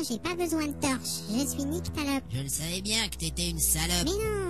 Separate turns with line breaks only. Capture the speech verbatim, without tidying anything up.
j'ai pas besoin de torche. Je suis Nick Talope.
Je le savais bien que t'étais une salope.
Mais non,